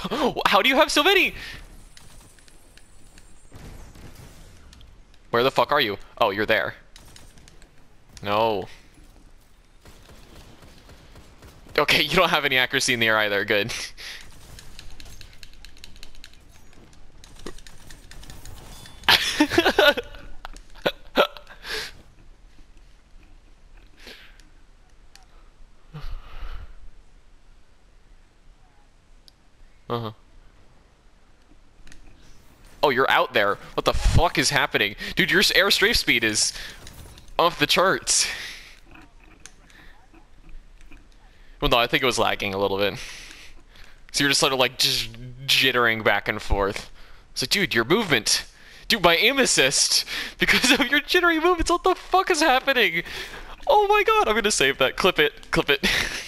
How do you have so many? Where the fuck are you? Oh, you're there. No. Okay, you don't have any accuracy in the air either. Good. Uh-huh. Oh, you're out there. What the fuck is happening? Dude, your air strafe speed is off the charts. Well, no, I think it was lagging a little bit. So you're just sort of like just jittering back and forth. It's like, dude, your movement. Dude, my aim assist. Because of your jittery movements, what the fuck is happening? Oh my god, I'm gonna save that. Clip it. Clip it.